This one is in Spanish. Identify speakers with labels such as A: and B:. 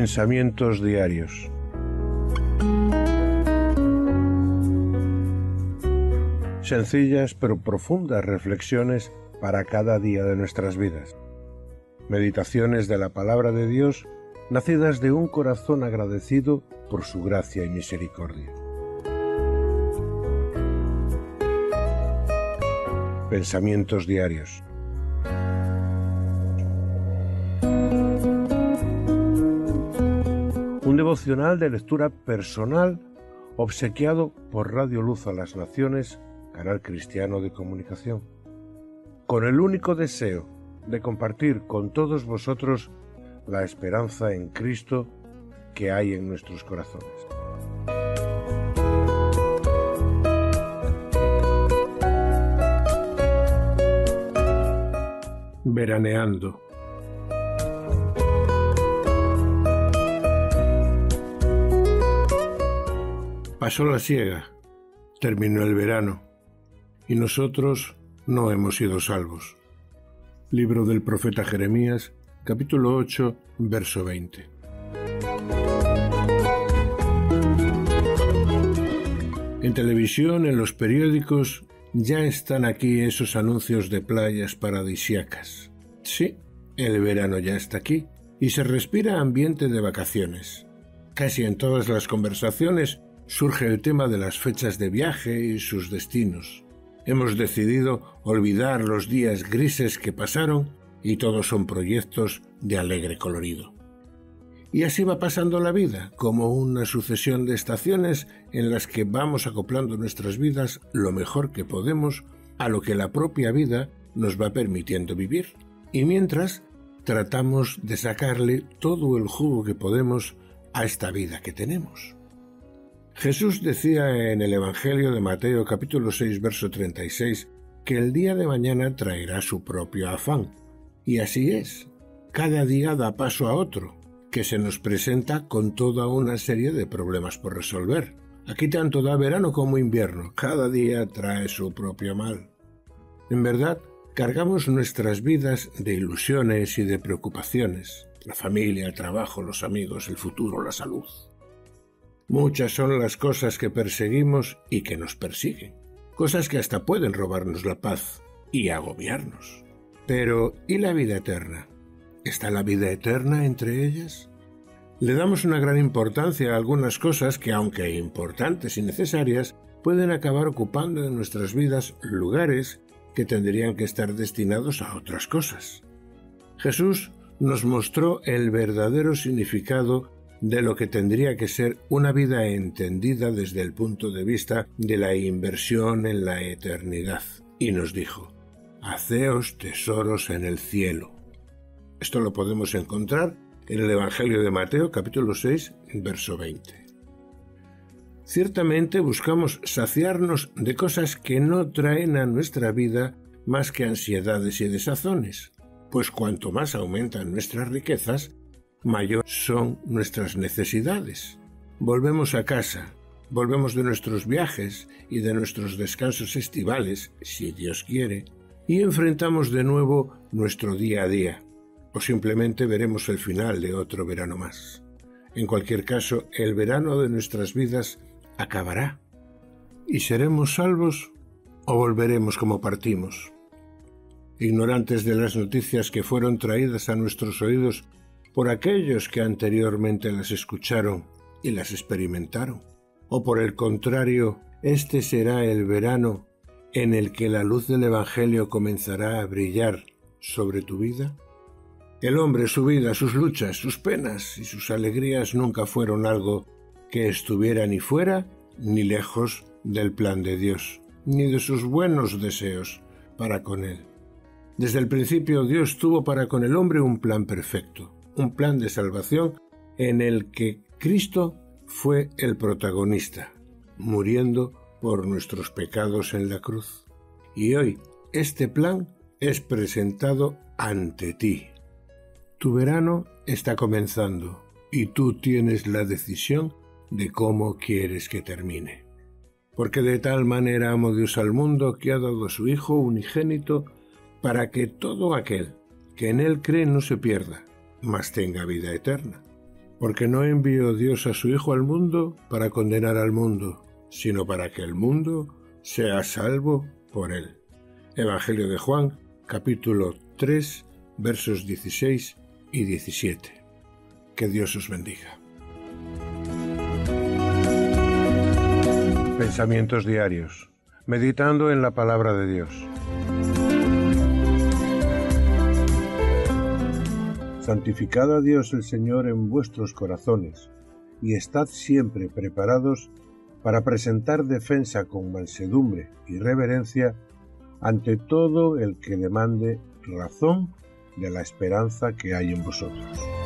A: Pensamientos diarios. Sencillas pero profundas reflexiones para cada día de nuestras vidas. Meditaciones de la palabra de Dios, nacidas de un corazón agradecido por su gracia y misericordia. Pensamientos diarios. Un devocional de lectura personal obsequiado por Radio Luz a las Naciones, canal cristiano de comunicación, con el único deseo de compartir con todos vosotros la esperanza en Cristo que hay en nuestros corazones. Veraneando. Pasó la siega, terminó el verano, y nosotros no hemos sido salvos. Libro del profeta Jeremías, capítulo 8, verso 20. En televisión, en los periódicos, ya están aquí esos anuncios de playas paradisíacas. Sí, el verano ya está aquí, y se respira ambiente de vacaciones. Casi en todas las conversaciones surge el tema de las fechas de viaje y sus destinos. Hemos decidido olvidar los días grises que pasaron y todos son proyectos de alegre colorido. Y así va pasando la vida, como una sucesión de estaciones en las que vamos acoplando nuestras vidas lo mejor que podemos a lo que la propia vida nos va permitiendo vivir. Y mientras, tratamos de sacarle todo el jugo que podemos a esta vida que tenemos. Jesús decía en el Evangelio de Mateo capítulo 6 verso 36 que el día de mañana traerá su propio afán. Y así es, cada día da paso a otro, que se nos presenta con toda una serie de problemas por resolver. Aquí tanto da verano como invierno, cada día trae su propio mal. En verdad, cargamos nuestras vidas de ilusiones y de preocupaciones, la familia, el trabajo, los amigos, el futuro, la salud. Muchas son las cosas que perseguimos y que nos persiguen, cosas que hasta pueden robarnos la paz y agobiarnos. Pero, ¿y la vida eterna? ¿Está la vida eterna entre ellas? Le damos una gran importancia a algunas cosas que, aunque importantes y necesarias, pueden acabar ocupando en nuestras vidas lugares que tendrían que estar destinados a otras cosas. Jesús nos mostró el verdadero significado de lo que tendría que ser una vida entendida desde el punto de vista de la inversión en la eternidad. Y nos dijo: «Haceos tesoros en el cielo». Esto lo podemos encontrar en el Evangelio de Mateo, capítulo 6, verso 20. Ciertamente buscamos saciarnos de cosas que no traen a nuestra vida más que ansiedades y desazones, pues cuanto más aumentan nuestras riquezas, mayor son nuestras necesidades. Volvemos a casa, volvemos de nuestros viajes y de nuestros descansos estivales, si Dios quiere, y enfrentamos de nuevo nuestro día a día, o simplemente veremos el final de otro verano más. En cualquier caso, el verano de nuestras vidas acabará, y seremos salvos o volveremos como partimos. Ignorantes de las noticias que fueron traídas a nuestros oídos por aquellos que anteriormente las escucharon y las experimentaron, o por el contrario, este será el verano en el que la luz del Evangelio comenzará a brillar sobre tu vida. El hombre, su vida, sus luchas, sus penas y sus alegrías nunca fueron algo que estuviera ni fuera ni lejos del plan de Dios, ni de sus buenos deseos para con él. Desde el principio Dios tuvo para con el hombre un plan perfecto, un plan de salvación en el que Cristo fue el protagonista, muriendo por nuestros pecados en la cruz. Y hoy este plan es presentado ante ti. Tu verano está comenzando y tú tienes la decisión de cómo quieres que termine. Porque de tal manera amó Dios al mundo que ha dado a su Hijo unigénito para que todo aquel que en él cree no se pierda, mas tenga vida eterna. Porque no envió Dios a su Hijo al mundo para condenar al mundo, sino para que el mundo sea salvo por él. Evangelio de Juan, capítulo 3, versos 16 y 17. Que Dios os bendiga. Pensamientos diarios. Meditando en la palabra de Dios. Santificad a Dios el Señor en vuestros corazones, y estad siempre preparados para presentar defensa con mansedumbre y reverencia ante todo el que demande razón de la esperanza que hay en vosotros.